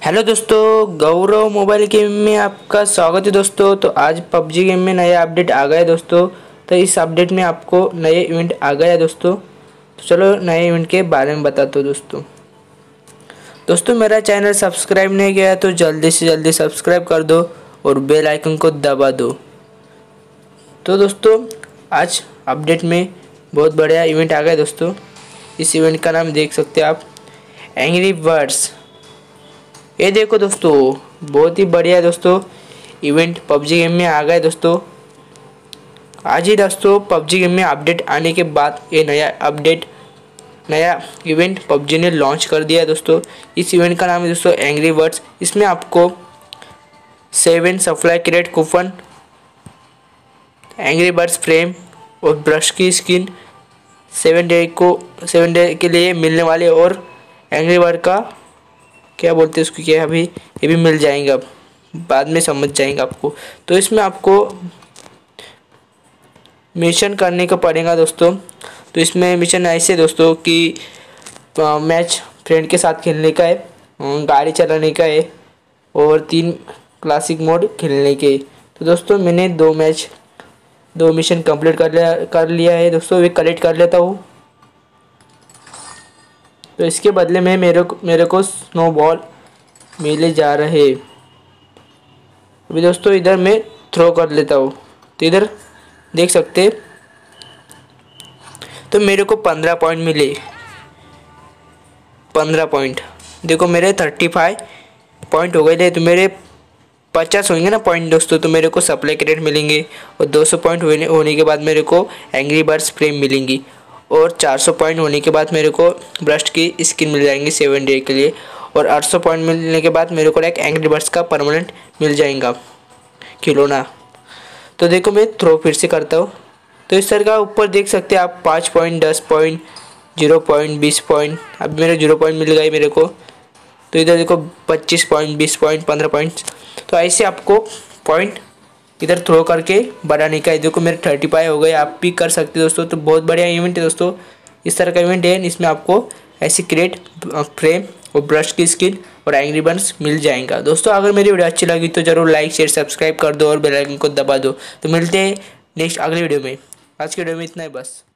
Hello दोस्तों, गौरव mobile game में आपका स्वागत है दोस्तों। तो आज पबजी गेम में नया अपडेट आ गया है दोस्तों। तो इस अपडेट में आपको नए इवेंट आ गया है दोस्तों। तो चलो नए इवेंट के बारे में बताता हूँ दोस्तों। मेरा चैनल सब्सक्राइब नहीं किया तो जल्दी से जल्दी सब्सक्राइब कर दो और बेल आइकन को दबा दो। तो दोस्तों आज अपडेट में बहुत बढ़िया इवेंट आ गया है दोस्तों। इस इवेंट का नाम देख सकते हैं आप, एंग्री बर्ड्स। ये देखो दोस्तों, बहुत ही बढ़िया है दोस्तों। इवेंट पबजी गेम में आ गए दोस्तों। आज ही दोस्तों पबजी गेम में अपडेट आने के बाद ये नया इवेंट पबजी ने लॉन्च कर दिया है दोस्तों। इस इवेंट का नाम है दोस्तों एंग्री बर्ड्स। इसमें आपको 7 supply crate coupon, angry birds frame और ब्रश की स्किन 7 डे के लिए मिलने वाले, और एंग्री बर्ड का क्या बोलते हैं उसको, क्या अभी ये भी मिल जाएंगे, अब बाद में समझ जाएंगे आपको। तो इसमें आपको मिशन करने का पड़ेगा दोस्तों। तो इसमें मिशन ऐसे दोस्तों कि मैच फ्रेंड के साथ खेलने का है, गाड़ी चलाने का है और 3 क्लासिक मोड खेलने के। तो दोस्तों मैंने 2 मिशन कंप्लीट कर लिया है दोस्तों। वे कलेक्ट कर लेता हूँ। तो इसके बदले में मेरे को स्नोबॉल मिले जा रहे। अभी दोस्तों इधर मैं थ्रो कर लेता हूँ। तो इधर देख सकते, तो मेरे को 15 पॉइंट मिले। 15 पॉइंट देखो, मेरे 35 पॉइंट हो गए थे। तो मेरे 50 होंगे ना पॉइंट दोस्तों, तो मेरे को सप्लाई क्रेडिट मिलेंगे। और 200 पॉइंट होने के बाद मेरे को एंग्री बर्ड्स फ्रेम मिलेंगी। और 400 पॉइंट होने के बाद मेरे को ब्रस्ट की स्किन मिल जाएंगी 7 डे के लिए। और 800 पॉइंट मिलने के बाद मेरे को एक एंग्री बर्ड्स का परमानेंट मिल जाएगा खिलौना। तो देखो मैं थ्रो फिर से करता हूँ। तो इस तरह का ऊपर देख सकते हैं आप 5 पॉइंट, 10 पॉइंट, 0 पॉइंट, 20 पॉइंट। अब मेरे 0 पॉइंट मिल गए मेरे को। तो इधर देखो 25 पॉइंट, 20 पॉइंट, 15 पॉइंट। तो ऐसे आपको पॉइंट इधर थ्रो करके बढ़ाने का है। देखो मेरे 35 हो गए, आप भी कर सकते हो दोस्तों। तो बहुत बढ़िया इवेंट है दोस्तों। इस तरह का इवेंट है, इसमें आपको ऐसी क्रेट, फ्रेम और ब्रश की स्किन और एंग्री बर्ड्स मिल जाएगा दोस्तों। अगर मेरी वीडियो अच्छी लगी तो जरूर लाइक, शेयर, सब्सक्राइब कर दो और बेल आइकन को दबा दो। तो मिलते हैं नेक्स्ट अगले वीडियो में। आज के वीडियो में इतना ही बस।